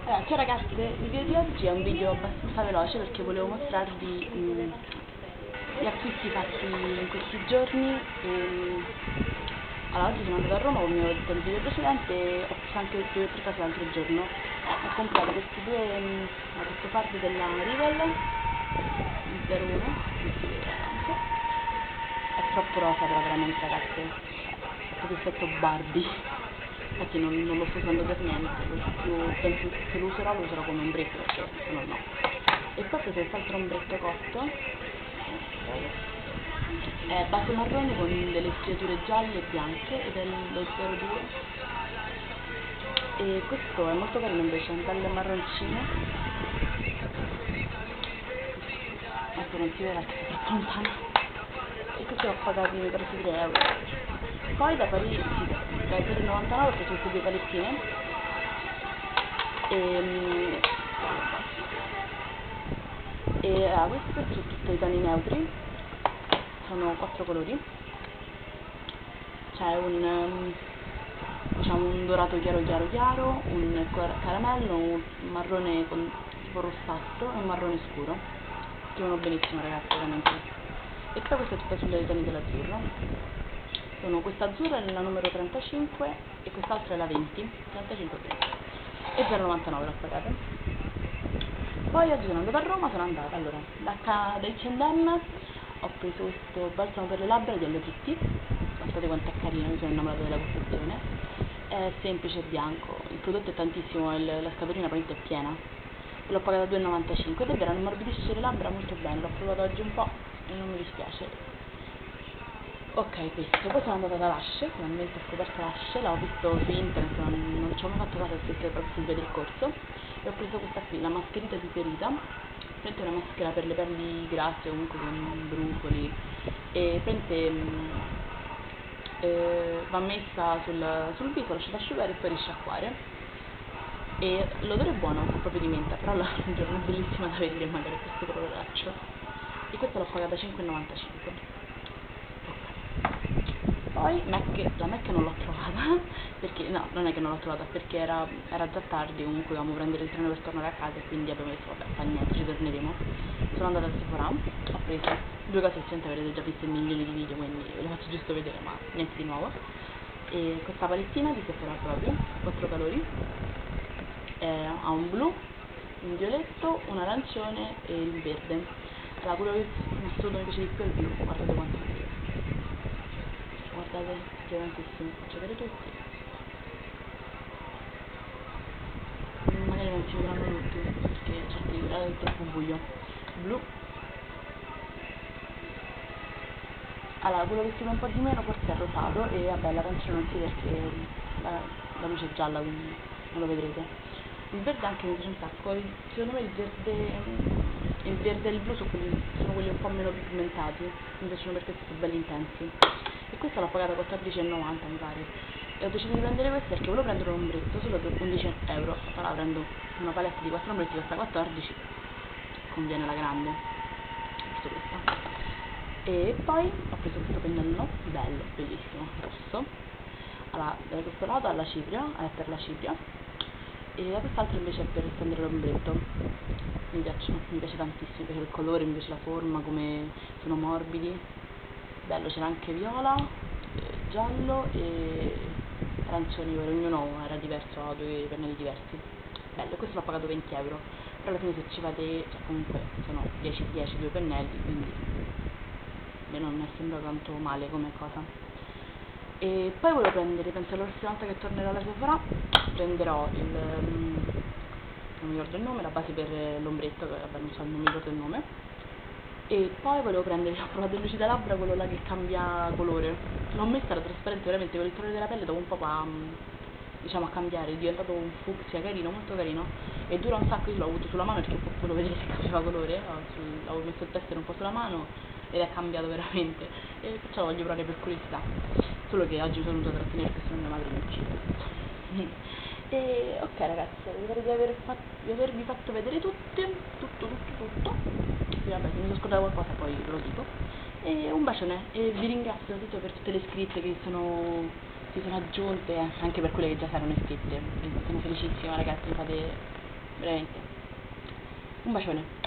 Ciao ragazze, il video di oggi è un video abbastanza veloce perché volevo mostrarvi gli acquisti fatti in questi giorni. Allora, oggi sono andata a Roma, come ho detto nel video precedente, e ho preso anche 2 o 3 cose l'altro giorno. Ho comprato queste farde della Rivel, il 01, non si vede anche. È troppo rosa però veramente ragazze, è proprio effetto Barbie. Infatti non lo sto usando per niente, penso che se lo userò come ombretto perché se no no. E poi ho preso quest'altro ombretto cotto, è base marrone con delle striature gialle e bianche ed è lo 02. E questo è molto carino invece, è un bel marroncino. Ecco, non si vede perché è troppo lontano. E questi l'ho pagati mi pare 3 euro. Poi da Parigi, sì, da 3,99 ho preso queste 2 palettine queste sono tutte i toni neutri, sono 4 colori, c'è diciamo un dorato chiaro chiaro chiaro, un caramello, un marrone con tipo rossastro e un marrone scuro, che vanno benissimo ragazzi veramente. E poi questa è tutta sulle toni dell'azzurro. Questa azzurra è la numero 35 e quest'altra è la 20, 35 e 20, e 0,99 l'ho pagata. Poi oggi sono andata a Roma, allora, da H&M ho preso questo balsamo per le labbra di Hello Kitty, guardate quanto è carino, mi sono innamorata della confezione, è semplice e bianco, il prodotto è tantissimo, la scatolina praticamente è piena, e l'ho pagata 2,95 ed è vero, ammorbidisce le labbra molto bene, l'ho provato oggi un po' e non mi dispiace. Ok, questo. Poi sono andata da Lush, finalmente ho scoperto Lush, l'ho visto su internet, ma non ci ho mai fatto caso a sentire proprio sul vedere il corso. E ho preso questa qui, la mascherita piperita, è una maschera per le pelli grasse, comunque con brufoli, e va messa sul viso, lasciata asciugare e poi risciacquare. E l'odore è buono, proprio di menta, però la non è bellissima da vedere magari questo coloraccio. E questa l'ho pagata 5,95. Poi la Mac non l'ho trovata, perché no, non è che non l'ho trovata, perché era già tardi, comunque dovevamo prendere il treno per tornare a casa e quindi abbiamo detto vabbè, fa niente, ci torneremo. Sono andata al Sephora, ho preso 2 cose che avrete già visto in milioni di video, quindi ve le faccio giusto vedere, ma niente di nuovo. E questa palettina di Sephora proprio, 4 colori, ha un blu, un violetto, un arancione e il verde. Allora, quello che in assoluto mi piace di più è il blu, guardate quanto è bello. Guardate, è tantissimo, faccio vedere tutti. Magari non si vedranno tutti perché certi è troppo buio. Blu. Allora, quello che si vede un po' di meno forse è rosato e vabbè l'arancione non si vede perché la luce è gialla, quindi non lo vedrete. Il verde anche mi piace un sacco, secondo me il verde e il blu sono quelli un po' meno pigmentati, mi piacciono perché sono belli intensi. E questa l'ho pagata 14,90 mi pare, e ho deciso di prendere questa perché volevo prendere un ombretto solo per 11 euro, allora prendo una palette di 4 ombretti, costa 14, conviene la grande, ho preso questa. E poi ho preso questo pennellino, bello, bellissimo, rosso. Allora, da questo lato è per la cipria, e da quest'altro invece è per stendere l'ombretto. Mi piace tantissimo, mi piace il colore, mi piace la forma, come sono morbidi, bello, c'era anche viola, giallo e arancioni, ognuno era diverso, ha 2 pennelli diversi, bello. Questo l'ho pagato 20 euro, però alla fine se ci fate, cioè comunque sono 10-10 2 pennelli, quindi a me non è sembrato tanto male come cosa. E poi volevo prendere, penso la prossima volta che tornerò alla Sephora prenderò non mi ricordo il nome, la base per l'ombretto, che vabbè non so, non mi ricordo il nome. E poi volevo prendere, ho provato il lucida labbra, quello là che cambia colore, l'ho messa, era trasparente veramente, con il colore della pelle dopo un po' diciamo a cambiare, è diventato un fucsia carino, molto carino, e dura un sacco. Io l'ho avuto sulla mano perché volevo vedere se cambiava colore, avevo messo il tester un po' sulla mano ed è cambiato veramente, e perciò voglio provare per curiosità, solo che oggi mi sono venuta a trattenere perché sennò mia madre mi uccide. E ok ragazzi, spero di avervi fatto vedere tutto. Sì, vabbè, se mi sono scordata qualcosa poi ve lo dico. E un bacione, e vi ringrazio soprattutto per tutte le iscritte che si sono aggiunte, anche per quelle che già saranno iscritte. Sono felicissima ragazzi, veramente. Un bacione.